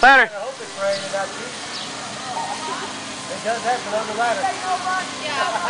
ladder. I hope it's raining about you. It does happen on the ladder.